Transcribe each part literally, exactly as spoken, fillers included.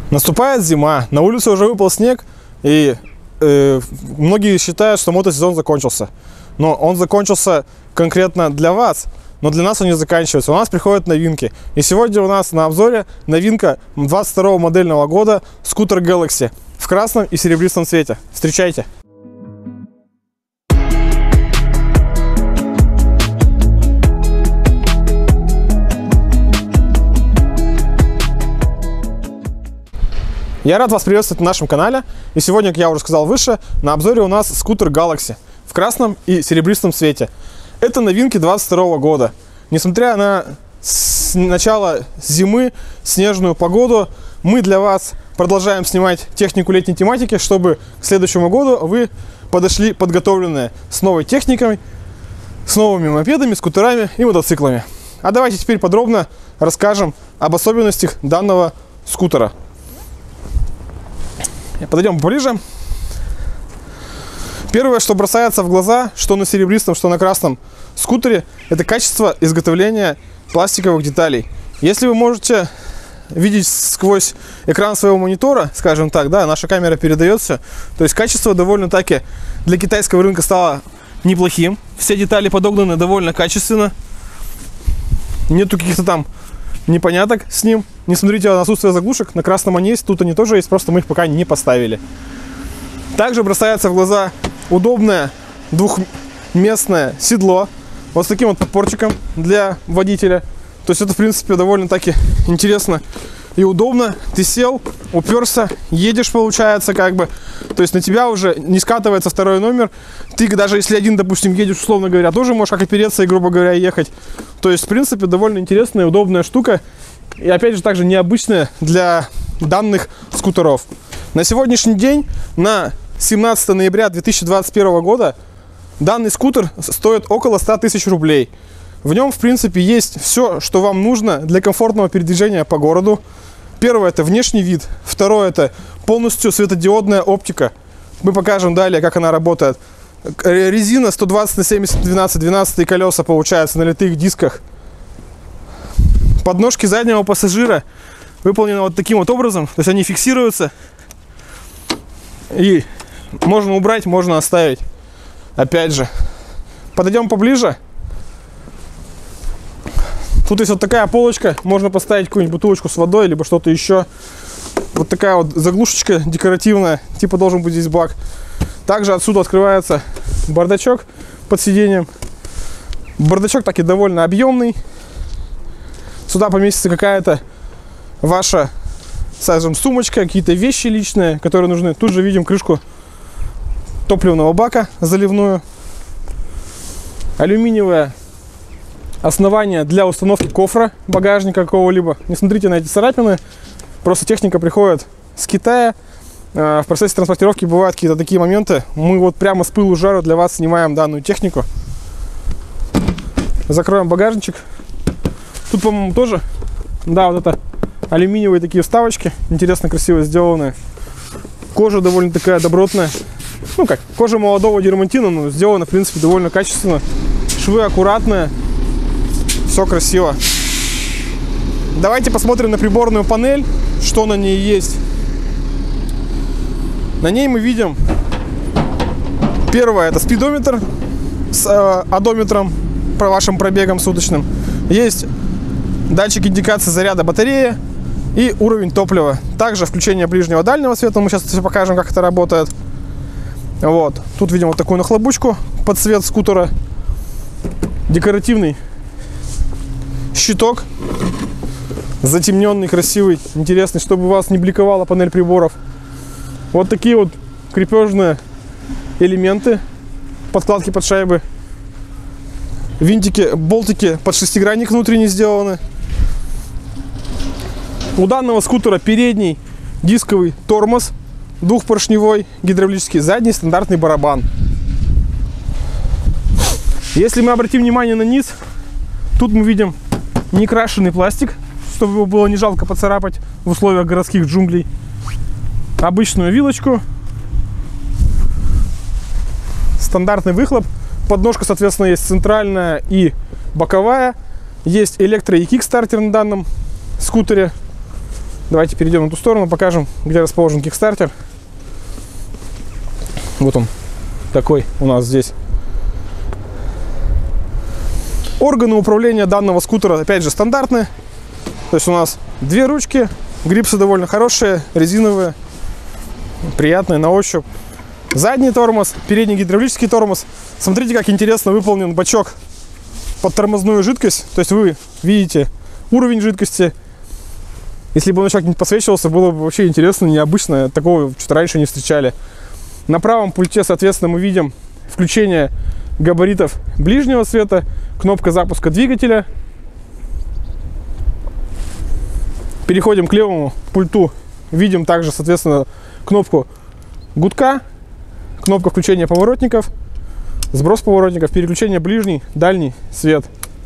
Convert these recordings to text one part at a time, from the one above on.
Наступает зима, на улице уже выпал снег, и э, многие считают, что мотосезон закончился. Но он закончился конкретно для вас, но для нас он не заканчивается. У нас приходят новинки. И сегодня у нас на обзоре новинка двадцать второго модельного года скутер Galaxy в красном и серебристом цвете. Встречайте! Я рад вас приветствовать на нашем канале. И сегодня, как я уже сказал выше, на обзоре у нас скутер Galaxy в красном и серебристом цвете. Это новинки двадцать второго года. Несмотря на начало зимы, снежную погоду, мы для вас продолжаем снимать технику летней тематики, чтобы к следующему году вы подошли подготовленные с новой техникой, с новыми мопедами, скутерами и мотоциклами. А давайте теперь подробно расскажем об особенностях данного скутера. Подойдем поближе. Первое, что бросается в глаза, что на серебристом, что на красном скутере, это качество изготовления пластиковых деталей. Если вы можете видеть сквозь экран своего монитора, скажем так, да, наша камера передает все, то есть качество довольно-таки для китайского рынка стало неплохим. Все детали подогнаны довольно качественно. Нету каких-то там непоняток с ним. Не смотрите на отсутствие заглушек, на красном они есть, тут они тоже есть, просто мы их пока не поставили. Также бросается в глаза удобное двухместное седло, вот с таким вот подпорчиком для водителя. То есть это, в принципе, довольно-таки интересно и удобно. Ты сел, уперся, едешь, получается, как бы. То есть на тебя уже не скатывается второй номер. Ты даже если один, допустим, едешь, условно говоря, тоже можешь как опереться и, грубо говоря, ехать. То есть, в принципе, довольно интересная и удобная штука. И, опять же, также необычная для данных скутеров. На сегодняшний день, на семнадцатое ноября две тысячи двадцать первого года, данный скутер стоит около ста тысяч рублей. В нем, в принципе, есть все, что вам нужно для комфортного передвижения по городу. Первое – это внешний вид. Второе – это полностью светодиодная оптика. Мы покажем далее, как она работает. Резина сто двадцать на семьдесят двенадцать, двенадцать колеса, получается, на литых дисках. Подножки заднего пассажира выполнены вот таким вот образом. То есть они фиксируются. И можно убрать, можно оставить. Опять же. Подойдем поближе. Тут есть вот такая полочка. Можно поставить какую-нибудь бутылочку с водой, либо что-то еще. Вот такая вот заглушечка декоративная. Типа должен быть здесь бак. Также отсюда открывается бардачок под сиденьем. Бардачок таки довольно объемный. Сюда поместится какая-то ваша, скажем, сумочка, какие-то вещи личные, которые нужны. Тут же видим крышку топливного бака заливную. Алюминиевое основание для установки кофра, багажника какого-либо. Не смотрите на эти царапины. Просто техника приходит с Китая. В процессе транспортировки бывают какие-то такие моменты. Мы вот прямо с пылу жару для вас снимаем данную технику. Закроем багажничек. Тут, по-моему, тоже, да, вот это алюминиевые такие вставочки, интересно, красиво сделанные. Кожа довольно такая добротная. Ну как, кожа молодого дермантина, но сделана, в принципе, довольно качественно. Швы аккуратные, все красиво. Давайте посмотрим на приборную панель, что на ней есть. На ней мы видим, первое, это спидометр с э, одометром, по вашим пробегам суточным. Есть датчик индикации заряда батареи и уровень топлива. Также включение ближнего дальнего света. Мы сейчас все покажем, как это работает. Вот. Тут видим вот такую нахлобучку под цвет скутера. Декоративный щиток. Затемненный, красивый, интересный, чтобы у вас не бликовала панель приборов. Вот такие вот крепежные элементы. Подкладки под шайбы. Винтики, болтики под шестигранник внутренне сделаны. У данного скутера передний дисковый тормоз, двухпоршневой, гидравлический, задний стандартный барабан. Если мы обратим внимание на низ, тут мы видим некрашенный пластик, чтобы его было не жалко поцарапать в условиях городских джунглей. Обычную вилочку, стандартный выхлоп. Подножка, соответственно, есть центральная и боковая. Есть электро- и кикстартер на данном скутере. Давайте перейдем на ту сторону, покажем, где расположен кикстартер. Вот он такой у нас здесь. Органы управления данного скутера, опять же, стандартные. То есть у нас две ручки, грипсы довольно хорошие, резиновые, приятные на ощупь. Задний тормоз, передний гидравлический тормоз. Смотрите, как интересно выполнен бачок под тормозную жидкость. То есть вы видите уровень жидкости. Если бы он еще как-нибудь посвечивался, было бы вообще интересно, необычно. Такого что-то раньше не встречали. На правом пульте, соответственно, мы видим включение габаритов ближнего света, кнопка запуска двигателя. Переходим к левому пульту. Видим также, соответственно, кнопку гудка, кнопка включения поворотников, сброс поворотников, переключение ближний, дальний свет.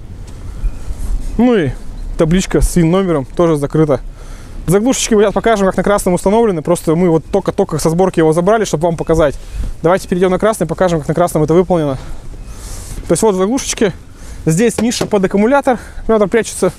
Ну и табличка с ВИН-номером тоже закрыта. Заглушечки мы сейчас покажем, как на красном установлены. Просто мы вот только-только со сборки его забрали, чтобы вам показать. Давайте перейдем на красный, покажем, как на красном это выполнено. То есть вот заглушечки. Здесь ниша под аккумулятор. Аккумулятор прячется.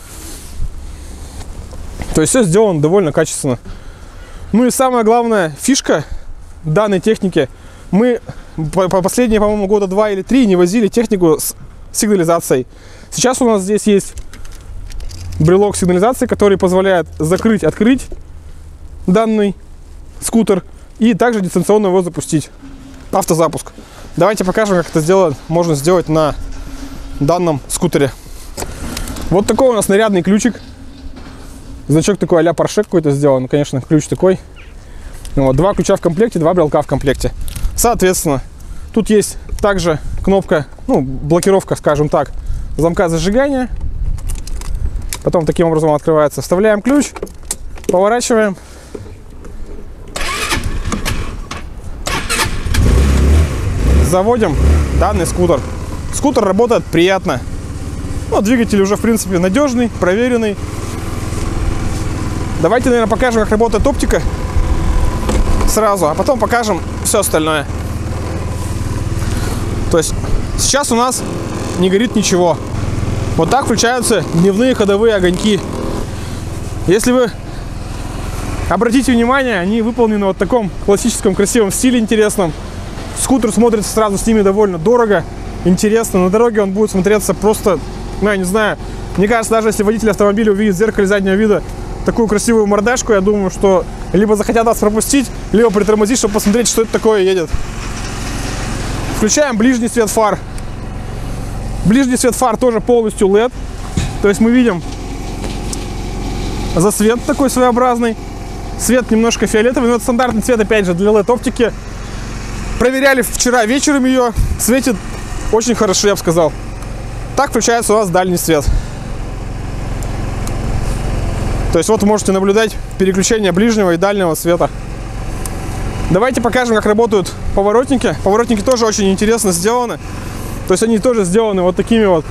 То есть все сделано довольно качественно. Ну и самая главная фишка данной техники. Мы по, по последние, по-моему, года два или три не возили технику с сигнализацией. Сейчас у нас здесь есть брелок сигнализации, который позволяет закрыть-открыть данный скутер и также дистанционно его запустить. Автозапуск. Давайте покажем, как это сделать, можно сделать на данном скутере. Вот такой у нас нарядный ключик. Значок такой а-ля Porsche какой-то сделан. Конечно, ключ такой. Вот, два ключа в комплекте, два брелка в комплекте. Соответственно, тут есть также кнопка, ну, блокировка, скажем так, замка зажигания. Потом таким образом он открывается. Вставляем ключ, поворачиваем. Заводим данный скутер. Скутер работает приятно. Ну, двигатель уже, в принципе, надежный, проверенный. Давайте, наверное, покажем, как работает оптика сразу, а потом покажем все остальное. То есть сейчас у нас не горит ничего. Вот так включаются дневные ходовые огоньки. Если вы обратите внимание, они выполнены вот в таком классическом красивом стиле интересном. Скутер смотрится сразу с ними довольно дорого, интересно. На дороге он будет смотреться просто, ну, я не знаю. Мне кажется, даже если водитель автомобиля увидит в зеркале заднего вида такую красивую мордашку, я думаю, что либо захотят нас пропустить, либо притормозить, чтобы посмотреть, что это такое едет. Включаем ближний свет фар. Ближний свет фар тоже полностью эл и ди. То есть мы видим засвет такой своеобразный. Свет немножко фиолетовый, но это стандартный цвет, опять же, для эл и ди-оптики. Проверяли вчера вечером ее. Светит очень хорошо, я бы сказал. Так включается у нас дальний свет. То есть вот вы можете наблюдать переключение ближнего и дальнего света. Давайте покажем, как работают поворотники. Поворотники тоже очень интересно сделаны. То есть они тоже сделаны вот такими вот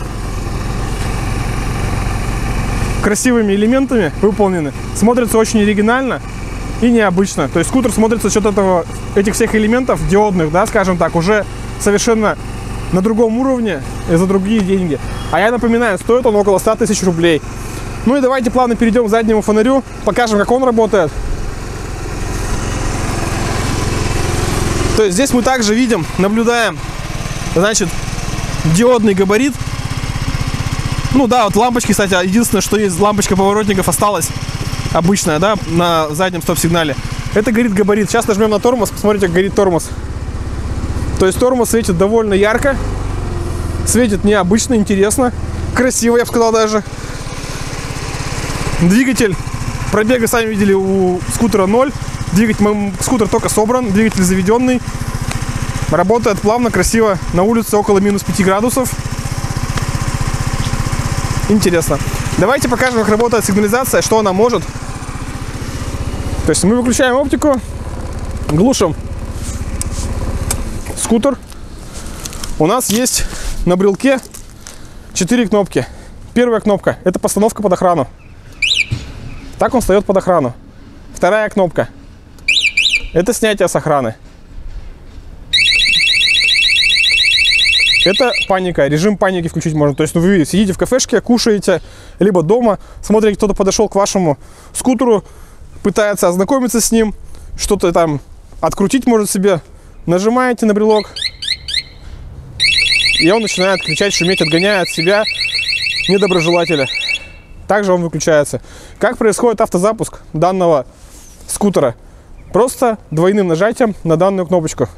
красивыми элементами выполнены. Смотрится очень оригинально и необычно. То есть скутер смотрится с этого, этих всех элементов диодных, да, скажем так, уже совершенно на другом уровне и за другие деньги. А я напоминаю, стоит он около ста тысяч рублей. Ну и давайте плавно перейдем к заднему фонарю, покажем, как он работает. То есть здесь мы также видим, наблюдаем, значит, диодный габарит. Ну да, вот лампочки, кстати, единственное, что есть, лампочка поворотников осталась обычная, да, на заднем стоп-сигнале. Это горит габарит. Сейчас нажмем на тормоз, посмотрите, как горит тормоз. То есть тормоз светит довольно ярко, светит необычно, интересно, красиво, я бы сказал даже. Двигатель, пробега, сами видели, у скутера ноль. Двигатель, скутер только собран, двигатель заведенный. Работает плавно, красиво. На улице около минус пяти градусов. Интересно. Давайте покажем, как работает сигнализация, что она может. То есть мы выключаем оптику, глушим скутер. У нас есть на брелке четыре кнопки. Первая кнопка — это постановка под охрану. Так он встает под охрану. Вторая кнопка — это снятие с охраны. Это паника, режим паники включить можно. То есть, ну, вы сидите в кафешке, кушаете, либо дома, смотрите, кто-то подошел к вашему скутеру, пытается ознакомиться с ним, что-то там открутить может себе, нажимаете на брелок, и он начинает кричать, шуметь, отгоняя от себя недоброжелателя. Также он выключается. Как происходит автозапуск данного скутера? Просто двойным нажатием на данную кнопочку.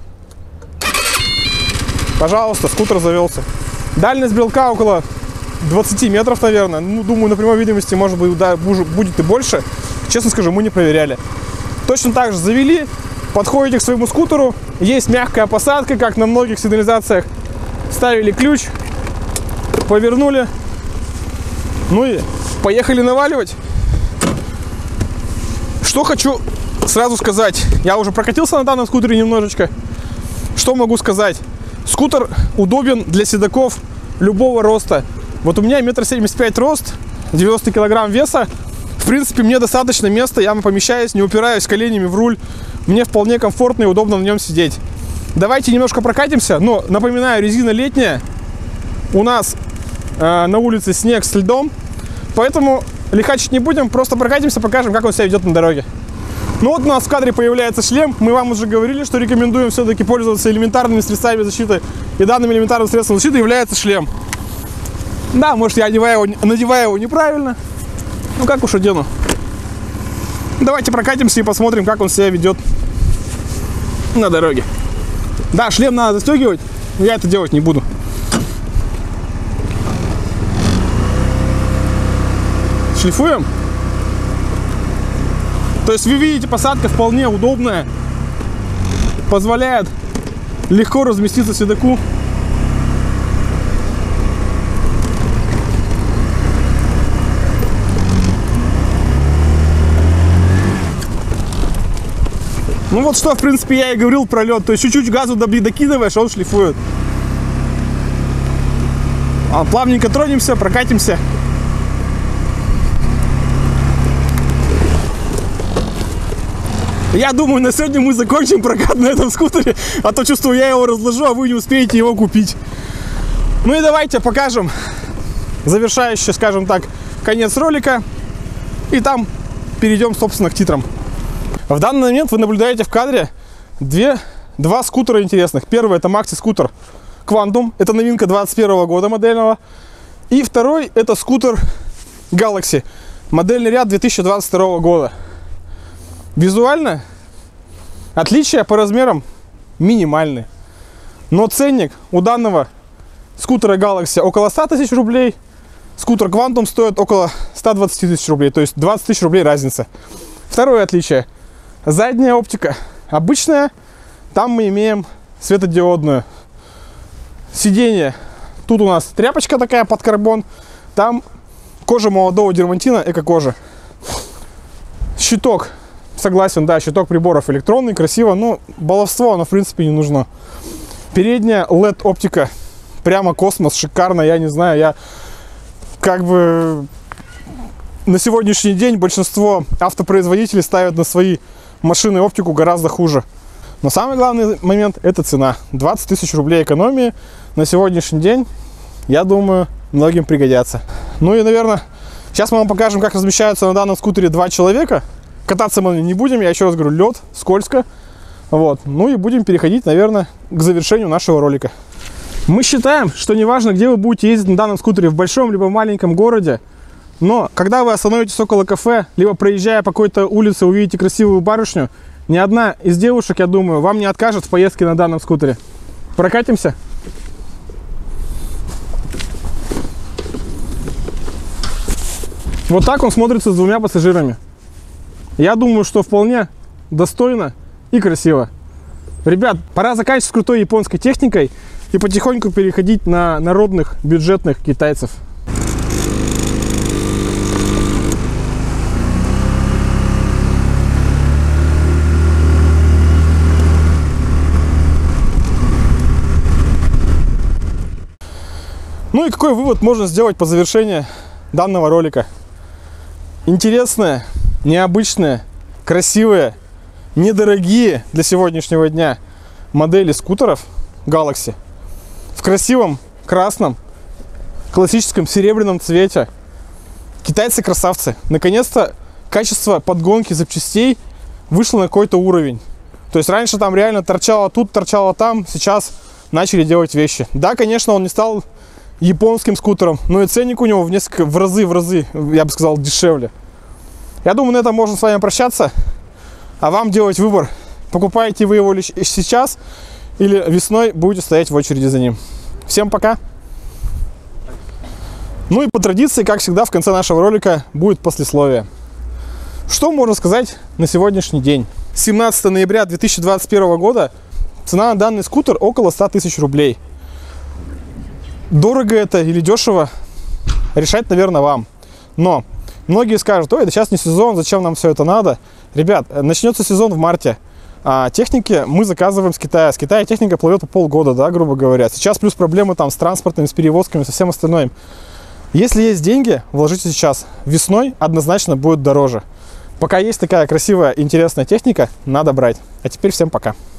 Пожалуйста, скутер завелся. Дальность брелка около двадцати метров, наверное. Ну, думаю, на прямой видимости, может быть, да, будет и больше. Честно скажу, мы не проверяли. Точно так же завели, подходите к своему скутеру. Есть мягкая посадка, как на многих сигнализациях. Вставили ключ, повернули. Ну и поехали наваливать. Что хочу сразу сказать. Я уже прокатился на данном скутере немножечко. Что могу сказать? Скутер удобен для седаков любого роста. Вот у меня метр семьдесят пять рост, девяносто килограмм веса. В принципе, мне достаточно места, я помещаюсь, не упираюсь коленями в руль. Мне вполне комфортно и удобно на нем сидеть. Давайте немножко прокатимся. Но, напоминаю, резина летняя. У нас э, на улице снег с льдом. Поэтому лихачить не будем, просто прокатимся, покажем, как он себя ведет на дороге. Ну вот у нас в кадре появляется шлем. Мы вам уже говорили, что рекомендуем все-таки пользоваться элементарными средствами защиты. И данным элементарным средством защиты является шлем. Да, может, я одеваю его, надеваю его неправильно. Ну как уж одену. Давайте прокатимся и посмотрим, как он себя ведет на дороге. Да, шлем надо застегивать, но я это делать не буду. Шлифуем. То есть вы видите, посадка вполне удобная, позволяет легко разместиться седаку. Ну вот что, в принципе, я и говорил про лед. То есть чуть-чуть газу докидываешь, а он шлифует. А, плавненько тронемся, прокатимся. Я думаю, на сегодня мы закончим прокат на этом скутере, а то чувствую, я его разложу, а вы не успеете его купить. Ну и давайте покажем завершающий, скажем так, конец ролика. И там перейдем, собственно, к титрам. В данный момент вы наблюдаете в кадре две, два скутера интересных. Первый — это макси-скутер Quantum. Это новинка двадцать первого года модельного. И второй — это скутер Galaxy. Модельный ряд две тысячи двадцать второго года. Визуально отличия по размерам минимальны. Но ценник у данного скутера Galaxy около ста тысяч рублей. Скутер Quantum стоит около ста двадцати тысяч рублей. То есть двадцать тысяч рублей разница. Второе отличие. Задняя оптика обычная. Там мы имеем светодиодную. Сиденье. Тут у нас тряпочка такая под карбон. Там кожа молодого дермантина, эко-кожа. Щиток. Согласен, да, щиток приборов электронный, красиво, но баловство оно в принципе не нужно. Передняя эл и ди оптика, прямо космос, шикарно, я не знаю, я как бы на сегодняшний день большинство автопроизводителей ставят на свои машины оптику гораздо хуже. Но самый главный момент — это цена. двадцать тысяч рублей экономии на сегодняшний день, я думаю, многим пригодятся. Ну и, наверное, сейчас мы вам покажем, как размещаются на данном скутере два человека. Кататься мы не будем, я еще раз говорю, лед, скользко. Вот. Ну и будем переходить, наверное, к завершению нашего ролика. Мы считаем, что неважно, где вы будете ездить на данном скутере, в большом либо маленьком городе, но когда вы остановитесь около кафе, либо проезжая по какой-то улице, увидите красивую барышню, ни одна из девушек, я думаю, вам не откажет в поездке на данном скутере. Прокатимся? Вот так он смотрится с двумя пассажирами. Я думаю, что вполне достойно и красиво. Ребят, пора заканчивать с крутой японской техникой и потихоньку переходить на народных бюджетных китайцев. Ну и какой вывод можно сделать по завершении данного ролика? Интересные, необычные, красивые, недорогие для сегодняшнего дня модели скутеров Galaxy в красивом красном, классическом серебряном цвете. Китайцы красавцы. Наконец-то качество подгонки запчастей вышло на какой-то уровень. То есть раньше там реально торчало тут, торчало там, сейчас начали делать вещи. Да, конечно, он не стал японским скутером, но и ценник у него в несколько, в разы, в разы, я бы сказал, дешевле. Я думаю, на этом можно с вами прощаться, а вам делать выбор. Покупаете вы его лишь сейчас или весной будете стоять в очереди за ним. Всем пока! Ну и по традиции, как всегда, в конце нашего ролика будет послесловие. Что можно сказать на сегодняшний день? семнадцатое ноября две тысячи двадцать первого года. Цена на данный скутер около ста тысяч рублей. Дорого это или дешево, решать, наверное, вам. Но многие скажут: ой, это сейчас не сезон, зачем нам все это надо? Ребят, начнется сезон в марте. А техники мы заказываем с Китая. С Китая техника плывет по полгода, да, грубо говоря. Сейчас плюс проблемы там с транспортом, с перевозками, со всем остальным. Если есть деньги, вложите сейчас. Весной однозначно будет дороже. Пока есть такая красивая, интересная техника, надо брать. А теперь всем пока.